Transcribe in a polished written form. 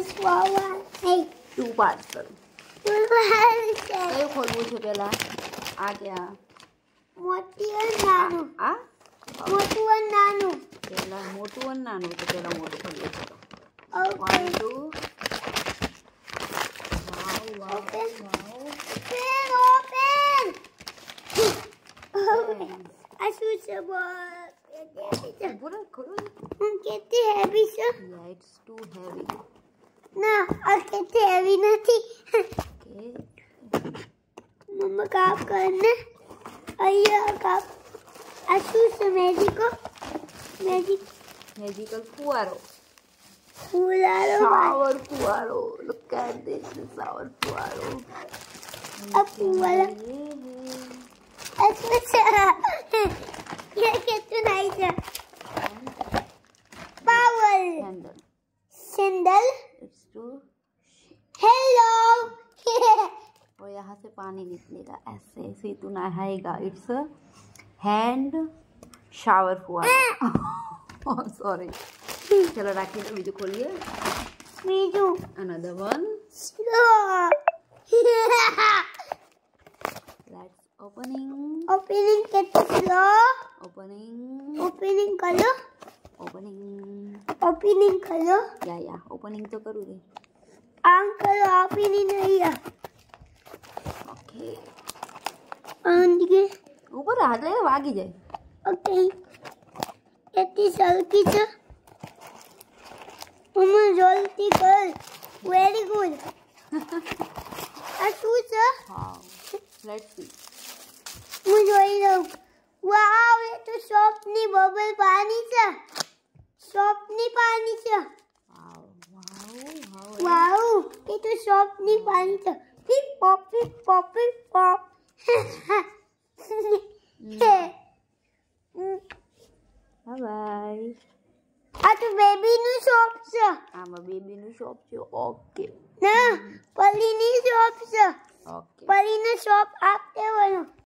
small one. Hey. 2 parcel. કયું ખોલવું છે પહેલા? આ ક્યાં? મોટી અને નાનું. આ મોટું અને નાનું. પહેલા મોટું અને નાનું. તો પહેલા મોટું ખોલીએ ચલો. Okay. 1 2 wow. Open. I should પૂરા ખોલો. કેટલી heavy છે? Yeah, it's too heavy. ના, આ કેટલી heavy નથી. Okay. મમ્મા કાપ કરને. અહીંયા કાપ. આ શું છે? Magical ફુવારો. ફુવારો. Shower ફુવારો. Look at this shower ફુવારો. આ ફુવારો. अच्छा ये कितना नाइस है. Power sandal. It's too. Hello. और यहाँ से पानी निकलेगा ऐसे ऐसे तू नहाएगा. इट्स अ हैंड शावर फुवारा. सॉरी. चलो राखी तो बीजू खोलिए. Biju. Another one. Let's opening. Opening कितना slow. Opening करो. Opening करो. या opening तो करूँ रे. आम करो. opening नहीं है. ओके. आंधी. ऊपर हाथ लगे वागी जाए. ओके. कितनी सल्की है. मम्मा जल्दी कर. Very good. अच्छू है. हाँ. Let's see. હું જોઈ લઉં. વાવ, એ તો શોપની બબલ પાણી છે. શોપની પાણી છે. વાવ, એ તો શોપની પાણી છે. પીપ પોપ પીપ પોપ પીપ પોપ. Bye bye. આ તો બેબીનું શોપ છે. આમાં બેબીનું શોપ છે. ઓકે. ના, પરીની શોપ છે. ઓકે. પરીનું શોપ આપતે વળો.